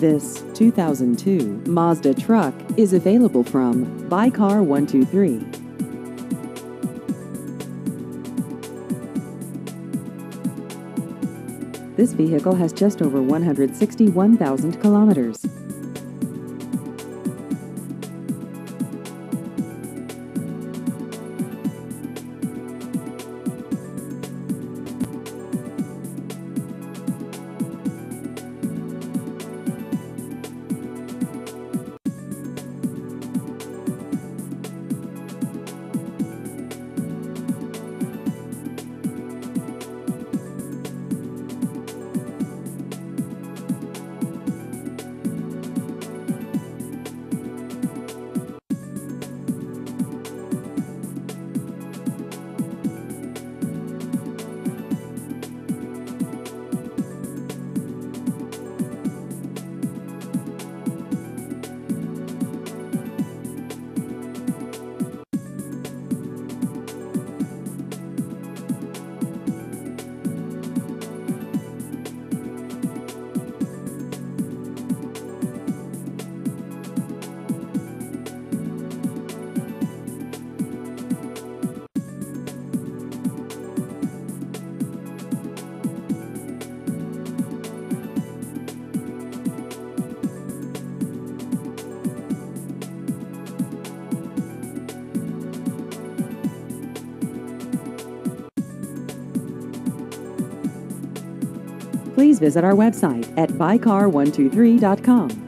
This 2002 Mazda truck is available from Buy Car 123. This vehicle has just over 161,000 kilometers. Please visit our website at buycar123.com.